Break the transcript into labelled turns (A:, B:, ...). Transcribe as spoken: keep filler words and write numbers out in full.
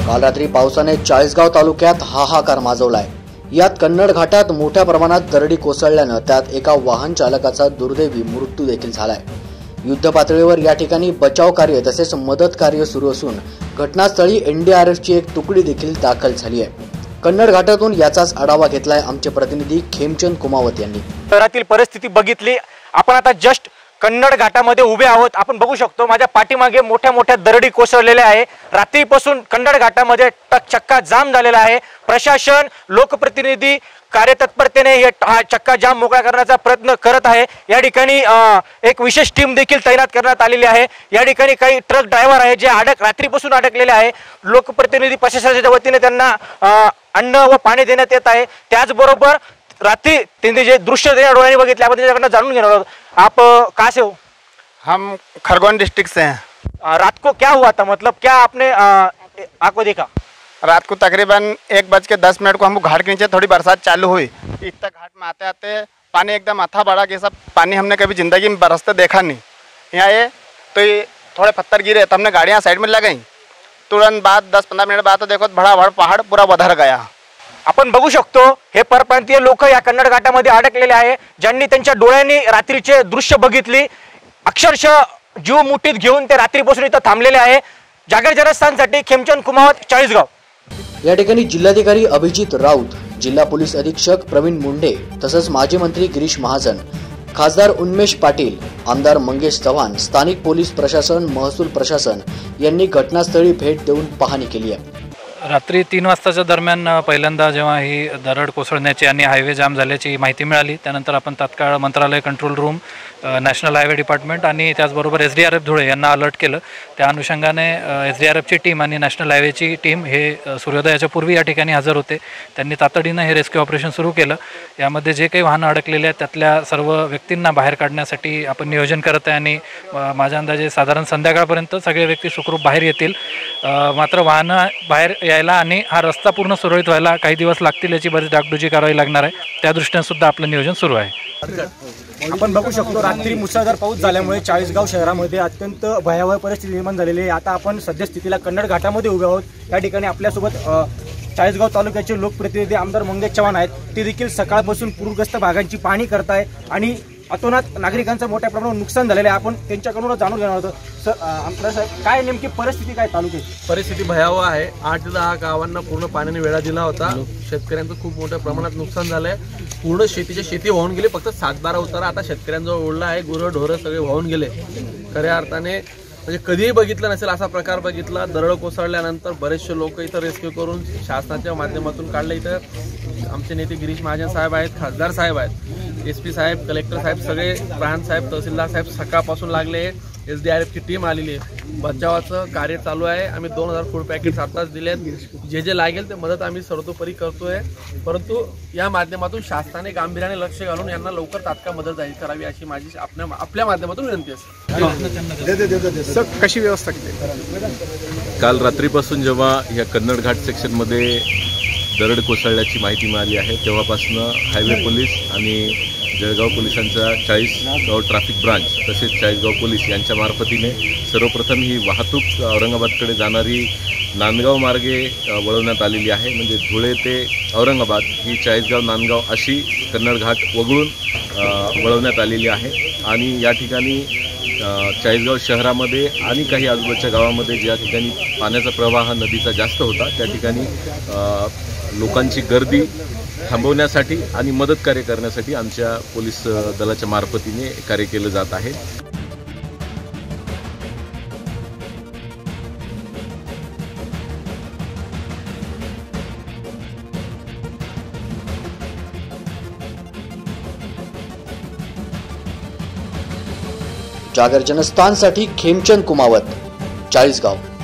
A: काल रात्री पावसाने चाळीसगाव तालुक्यात हाहाकार माजवलाय। यात कन्नड घाटात मोठ्या प्रमाणात दरडी कोसळल्याने त्यात एका वाहन चालकाचा दुर्दैवी मृत्यू देखील झालाय। युद्ध पातळीवर या ठिकाणी बचाव कार्य तसेच मदत कार्य सुरू असून घटनास्थळी एनडीआरएफची एक तुकडी देखील दाखल झाली आहे। कन्नड घाटातून याचाच आढावा घेतलाय आमचे प्रतिनिधी खेमचंद कुमावत यांनी।
B: शहरातील परिस्थिती बघितली आपण आता जस्ट कन्नड घाटामध्ये उभे आहोत। आपण बघू शकतो माझ्या पाठीमागे मोठ्या मोठ्या दरडी कोसळलेल्या आहे। रात्रीपासून कन्नड घाटामध्ये चक्का जाम झालेला आहे। प्रशासन लोकप्रतिनिधी कार्यतत्परतेने हे चक्का जाम मोकळा करण्याचा प्रयत्न करत आहे। या ठिकाणी एक विशेष टीम देखील तैनात करण्यात आलेली आहे। या ठिकाणी काही ट्रक ड्रायव्हर आहे जे अडक रात्रीपासून अडकलेले आहे। लोकप्रतिनिधी प्रशासनाच्या वतीने त्यांना अन्न व पाणी देण्यात येत आहे। त्याचबरोबर रात्रि त्यांनी जे दृश्य डोळ्यांनी बघितले आपण त्याच्याकडनं जाणून घेणार आहोत। आप कहाँ से हो?
C: हम खरगोन डिस्ट्रिक्ट से हैं।
B: रात को क्या हुआ था, मतलब क्या आपने आपको देखा?
C: रात को तकरीबन एक बज के दस मिनट को हम घाट के नीचे थोड़ी बरसात चालू हुई। इतना घाट में आते आते पानी एकदम अथा बड़ा कि सब पानी हमने कभी ज़िंदगी में बरसते देखा नहीं। यहाँ ये तो ये थोड़े पत्थर गिरे तो हमने गाड़ियाँ साइड में लगाई। तुरंत बाद दस पंद्रह मिनट बाद तो देखो बड़ा बड़ा पहाड़ पूरा बदर गया।
B: आपण बघू शकतो हे परप्रांतीय लोक या कन्नड घाटामध्ये अडकलेले आहे। ज्यांनी त्यांच्या डोळ्यांनी रात्रीचे दृश्य बघितली अक्षरशः जीव मुठीत घेऊन ते रात्रीपासून इथं थांबलेले आहे। जागर जनस्थानसाठी खेमचंद कुमावत, चाळीसगाव।
A: या ठिकाणी जिल्हाधिकारी अभिजित राऊत, जिल्हा पोलीस अधीक्षक प्रवीण मुंडे तसंच माजी मंत्री गिरीश महाजन, खासदार उन्मेष पाटील, आमदार मंगेश चव्हाण, स्थानिक पोलीस प्रशासन, महसूल प्रशासन यांनी घटनास्थळी भेट देऊन पाहणी केली आहे।
D: रात्री तीन वाजताच्या दरम्यान पहिल्यांदा जेव्हा ही दरड कोसळण्याची आणि हायवे जाम झाल्याची माहिती मिळाली त्यानंतर आपण तात्काळ मंत्रालय control room, national highway department आणि त्याचबरोबर S D R F Dhule यांना अलर्ट केलं। त्या अनुषंगाने एस डी आर एफची टीम आणि नॅशनल हायवेची टीम हे सूर्योदयाच्या पूर्वी या ठिकाणी हजर होते। त्यांनी तातडीनं हे रेस्क्यू ऑपरेशन सुरू केलं। यामध्ये जे काही वाहनं अडकलेले आहेत त्यातल्या सर्व व्यक्तींना बाहेर काढण्यासाठी आपण नियोजन करत आहे आणि माझ्या अंदाजे साधारण संध्याकाळपर्यंत सगळे व्यक्ती सुखरूप बाहेर येतील। मात्र वाहनं बाहेर यायला आणि हा रस्ता पूर्ण सुरळीत व्हायला काही दिवस लागतील याची बरीच डागडुजी करावी लागणार आहे। त्या दृष्टीने सुद्धा आपलं नियोजन सुरू आहे।
B: आपण बघू शकतो रात्री मुसळधार पाऊस झाल्यामुळे चाळीसगाव शहरामध्ये अत्यंत भयावह परिस्थिती निर्माण झालेली आहे। आता आपण सद्यस्थितीला कन्नड घाटामध्ये उभे आहोत। या ठिकाणी आपल्यासोबत चाळीसगाव तालुक्याचे लोकप्रतिनिधी आमदार मंगेश चव्हाण आहेत। ते देखील सकाळपासून पूरग्रस्त भागांची पाहणी करताय आणि अतोनात नागरिकांचं मोठ्या प्रमाणात नुकसान झालेलं आहे। आपण त्यांच्याकडून जाणून घेणार आहोत। सर आमदार साहेब, काय नेमकी परिस्थिती काय तालुक्याची?
E: परिस्थिती भयावह आहे। आठ ते दहा गावांना पूर्ण पाण्याने वेढा दिला होता। शेतकऱ्यांचं खूप मोठ्या प्रमाणात नुकसान झालंय। पूर्ण शेतीचे शेती वाहून गेले। फक्त सातबारा उतारा आता शेतकऱ्यांजवळ ओढला आहे। गुरं ढोरं सगळे वाहून गेले। खऱ्या अर्थाने म्हणजे कधीही बघितलं नसेल असा प्रकार बघितला। दरड कोसळल्यानंतर बरेचसे लोक इथं रेस्क्यू करून शासनाच्या माध्यमातून काढले। इथं आमचे नेते गिरीश महाजन साहेब आहेत, खासदार साहेब आहेत, एस पी साहेब, कलेक्टर साहेब, सगळे प्रांत साहेब, तहसीलदार साहेब सकाळपासून लागले। एस डी आर एफची टीम आलेली आहे। बचावाचं कार्य चालू आहे। आम्ही दोन हजार फूड पॅकेट्स आताच दिलेत। जे जे लागेल ते मदत आम्ही सर्वतोपरी करतोय। परंतु या माध्यमातून शासनाने गांभीर्याने लक्ष घालून यांना लवकर तात्काळ मदत जाहीर करावी अशी माझी आपल्या आपल्या माध्यमातून विनंती असते।
C: कशी व्यवस्था केली?
F: काल रात्रीपासून जेव्हा या कन्नड घाट सेक्शनमध्ये दरड कोसळल्याची माहिती मिळाली आहे तेव्हापासून हायवे पोलीस आणि जळगाव पोलिसांचा चाळीसगाव ट्रॅफिक ब्रांच तसेच चाळीसगाव पोलीस यांच्या मार्फतीने सर्वप्रथम ही वाहतूक औरंगाबादकडे जाणारी नांदगाव मार्गे वळवण्यात आलेली आहे। म्हणजे धुळे ते औरंगाबाद ही चाळीसगाव नांदगाव अशी कन्नड घाट वगळून वळवण्यात आलेली आहे। आणि या ठिकाणी चाळीसगाव शहरामध्ये आणि काही आजूबाजूच्या गावामध्ये ज्या ठिकाणी पाण्याचा प्रवाह नदीचा जास्त होता त्या ठिकाणी लोकांची गर्दी थांबवण्यासाठी आणि मदत कार्य करण्यासाठी आमच्या पोलीस दलाच्या मार्फतीने कार्य केलं जात आहे।
A: जागर जनस्थानसाठी खेमचंद कुमावत, चाळीसगाव।